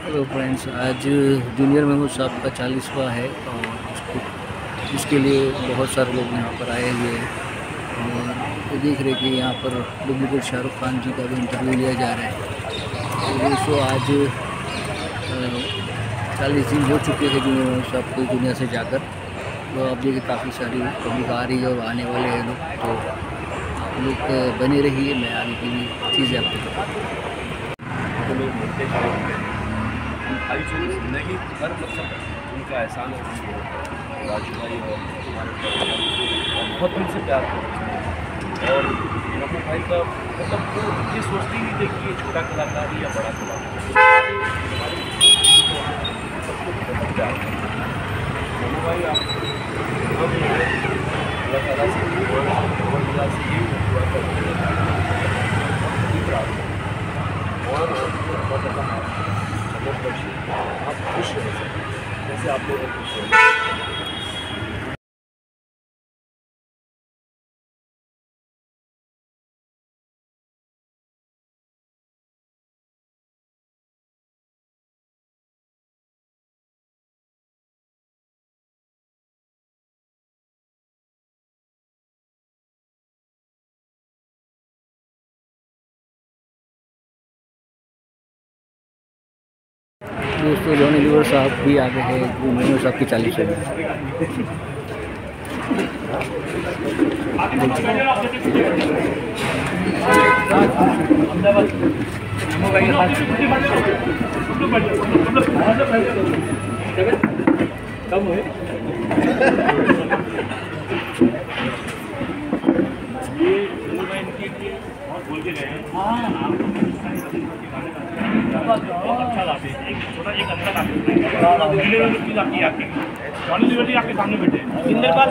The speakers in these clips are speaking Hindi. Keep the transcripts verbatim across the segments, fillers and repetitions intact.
हेलो फ्रेंड्स, आज जूनियर महमूद साहब का चालीसवां है और इसको इसके लिए बहुत सारे लोग यहाँ पर आए हुए हैं और देख रहे कि यहाँ पर डुप्लीकेट शाहरुख खान जी का भी इंटरव्यू लिया जा रहा है। तो दोस्तों, आज चालीस दिन हो चुके हैं जूनियर महमूद साहब को दुनिया से जाकर। तो आप देखिए काफ़ी सारी पब्लिक आ रही है और आने वाले हैं लोग, तो आप लोग बने रहिए, मैं आगे की भी चीज़ें आपको बताऊँ। भाई जो जिंदगी हर मतलब उनका एहसान है राजू भाई और हमारे बहुत दिन से प्यार करते हैं। और नमो भाई का मतलब वो ये सोचती नहीं थी कि ये छोटा कलाकार या बड़ा कलाकार, सबको बहुत प्यार करते हैं। नमो भाई आप अल्लाह ताला से अल्लाह से ये दुआ करते हैं और बहुत आप खुश रह सकें जैसे आप लोग खुश रहे। दोस्तों, जॉनी लीवर साहब भी आ गए हैं महमूद साहब की चालीस में। कम हुए बोल के गए अच्छा लाते हैं, एक छोटा एक अंदर आपकी आपकी जॉनी लिबर्टी आपके सामने बैठे इंदर पाल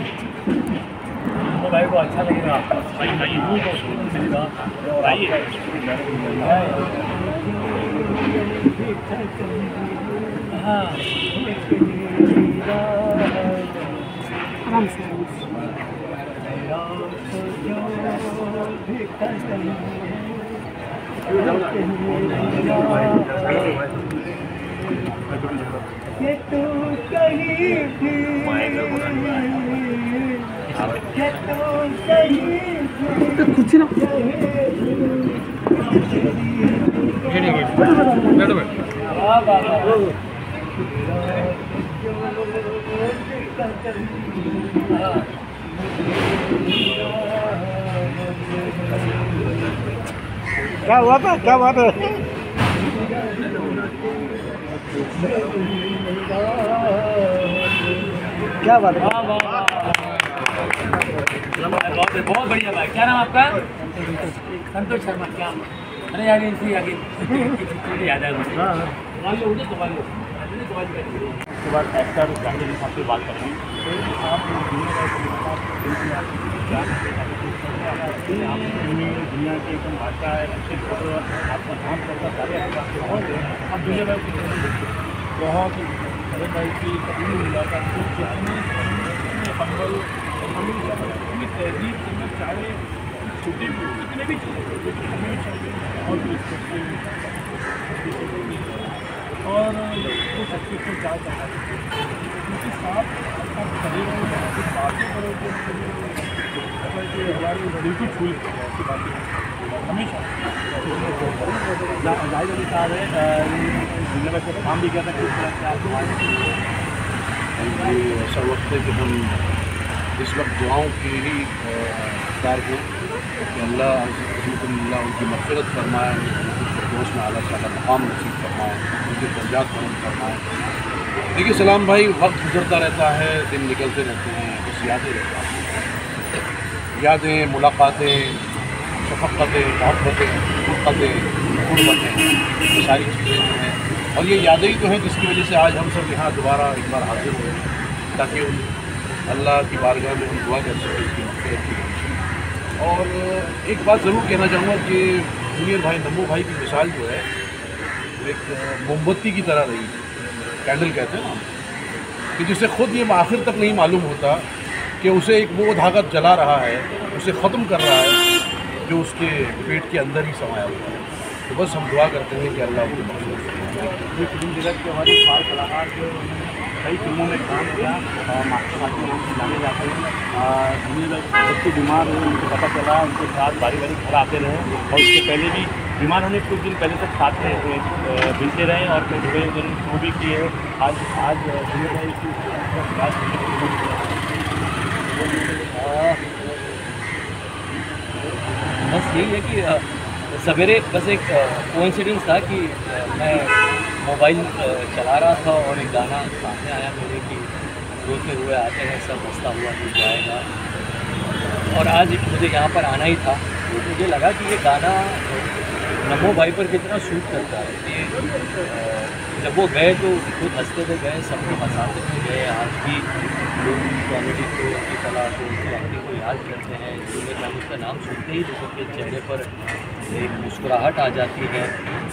भाई को अच्छा लगेगा। भाई भाई वो आइए आराम से कुछ ना क्या हुआ था, क्या बात है? क्या बात है? बहुत बढ़िया भाई। क्या नाम आपका? संतोष शर्मा। क्या? अरे आगे इसी आगे याद है मुझे। उसके बाद एक्टर गांधी साहब से बात करते हैं। दुनिया की एकदम भाषा है, अच्छे फोटो आपका काम करता सारे आप दुनिया में बहुत बड़े भाई की कभी मुलाकात हम्बल इतनी तहजीब इतने सारे छोटे इतने भी बहुत और वो सबसे को क्या चाहता है क्योंकि साथ आप खड़े रहो बातें करो तो हमारी बिल्कुल फूल ऐसी बातें हमेशा जाहिद अली साहब है दुनिया में काम भी किया था किस तरह से आप ऐसा वक्त है कि हम इस वक्त दुआओं की ही कार को कि अल्लाह उनकी मग़फ़िरत फरमाए, दोस्त में आला साला मकाम नसीब फरमाए, उनके दर्जात बुलंद फरमाए। देखिए सलाम भाई, वक्त गुजरता रहता है, दिन निकलते रहते हैं, बस यादें रहती हैं, यादें, मुलाकातें, शफ़क़तें, मोहब्बतें, फ़ुरक़तें, ग़ुरबतें, ये सारी चीज़ें जो हैं और ये यादें ही तो हैं जिसकी वजह से आज हम सब यहाँ दोबारा एक बार हाजिर हुए ताकि अल्लाह की बारगाह में हम दुआ कर सकें उसकी मग़फ़िरत की। और एक बात ज़रूर कहना चाहूँगा कि जूनियर भाई नमो भाई की मिसाल जो है एक मोमबत्ती की तरह रही, कैंडल कहते हैं ना, कि जिसे ख़ुद ये आखिर तक नहीं मालूम होता कि उसे एक वो धागा जला रहा है, उसे ख़त्म कर रहा है जो उसके पेट के अंदर ही समाया हुआ है। तो बस हम दुआ करते हैं कि अल्लाह उनकी मग़फ़िरत फरमाए। ये फिल्म जगत के हमारे बाल कलाकार जो कई फिल्मों में काम किया और मास्टर साहब के नाम से जाने जाते हैं। जिन्हें लोग बच्चे बीमार हुए उनको पता चला, उनके साथ बारी बारी घर आते रहे और उसके पहले भी बीमार होने के कुछ दिन पहले तक साथ में मिलते रहे और फिर थोड़े दिन शो भी किए। आज आज दुनिया में इसकी बात बस यही है कि सवेरे बस एक कोइंसिडेंस था कि मैं मोबाइल चला रहा था और एक गाना सामने आया मेरे कि रोते हुए आते हैं सब हंसता हुआ तू जाएगा। और आज मुझे यहाँ पर आना ही था तो मुझे लगा कि ये गाना नमो भाई पर कितना शूट करता है। ये जब वो गए तो खुद हंसते हुए गए, सबको हंसाते हुए गए। आज भी लोग कॉमेडी को, उनकी कला को, उनकी एक्टिंग को याद करते हैं। जूनियर महमूद का नाम सुनते ही लोगों के चेहरे पर एक मुस्कुराहट आ जाती है।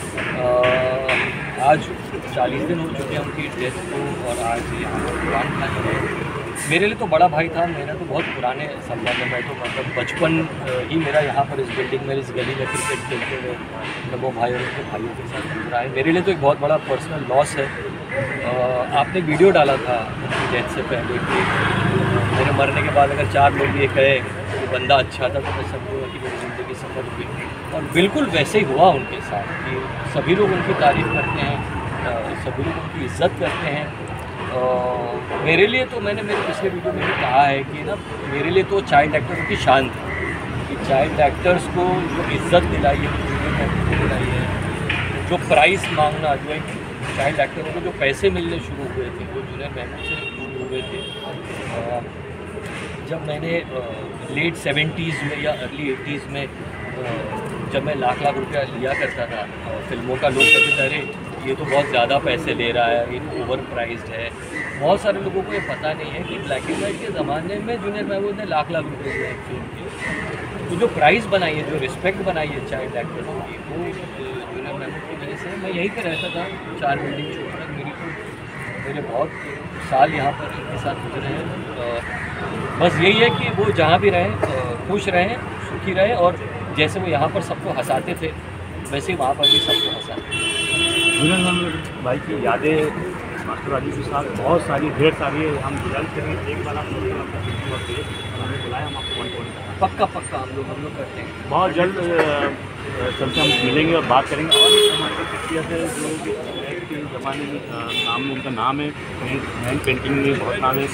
आज चालीस दिन हो चुके हैं उनकी डेथ को और आज यहाँ पर कुरान खाने है। मेरे लिए तो बड़ा भाई था, मेरा तो बहुत पुराने संबंध है। मैं तो मतलब बचपन ही मेरा यहाँ पर इस बिल्डिंग में, इस गली में क्रिकेट खेलते हुए नमो भाई और उनके भाइयों के साथ गुजरा है। मेरे लिए तो एक बहुत बड़ा पर्सनल लॉस है। आपने वीडियो डाला था उनकी डेथ से पहले कि मेरे मरने के बाद अगर चार लोग ये कहे कि बंदा अच्छा था तो मैं समझूँगा कि मेरी ज़िंदगी सफल हुई। और बिल्कुल वैसे ही हुआ उनके साथ कि सभी लोग उनकी तारीफ़ करते हैं, सभी लोग उनकी इज़्ज़त करते हैं। Uh, मेरे लिए तो मैंने मेरे पिछले वीडियो में भी कहा है कि ना मेरे लिए तो चाइल्ड एक्टरों की शान थी कि चाइल्ड एक्टर्स को जो इज़्ज़त दिलाई है, दिलाई है, जो प्राइस मांगना, जो एक चाइल्ड एक्टरों को जो पैसे मिलने शुरू हुए थे वो जूनियर महमूद से शुरू हुए थे। uh, जब मैंने लेट सेवेंटीज़ में या अर्ली एटीज़ में uh, जब मैं लाख लाख रुपया लिया करता था फिल्मों का, लोग कहते थे अरे ये तो बहुत ज़्यादा पैसे ले रहा है, ये तो ओवर प्राइस्ड है। बहुत सारे लोगों को ये पता नहीं है कि ब्लैक एंड वाइट के ज़माने में जूनियर महमूद ने लाख लाख रुपये दिए फिल्म के। तो जो प्राइस बनाई है, जो रिस्पेक्ट बनाई है चाइल्ड एक्टर्स की, वो जूनियर महमूद की वजह से। मैं यहीं पर रहता था, चार बिल्डिंग छोड़कर। मेरी तो मेरे बहुत साल यहाँ पर इनके साथ गुजरे हैं। बस यही है कि वो जहाँ भी रहें खुश रहें, सुखी रहें और जैसे वो यहाँ पर सबको हंसाते थे वैसे ही वहाँ पर भी सबको हंसाते। जूनियर महमूद भाई की यादें मास्टर राजू के साथ बहुत सारी, ढेर सारी है। हम गुजारिश करेंगे एक बार आप हमें बुलाएं, हम आपको वन पॉइंट पक्का पक्का हम लोग हम लोग करते हैं। बहुत जल्द सबसे हम मिलेंगे और बात करेंगे। और हमारे शख्सियत है जो के ज़माने में नाम में उनका नाम है, हैंड पेंटिंग में बहुत नाम है।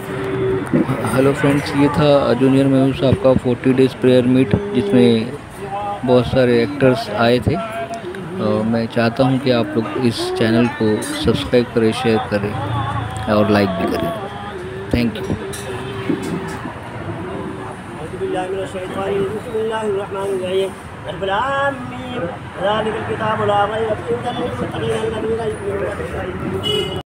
हेलो फ्रेंड्स, ये था जूनियर महमूद साहब का फोर्टी डेज़ प्रेयर मीट जिसमें बहुत सारे एक्टर्स आए थे। और मैं चाहता हूं कि आप लोग इस चैनल को सब्सक्राइब करें, शेयर करें और लाइक भी करें। Thank you.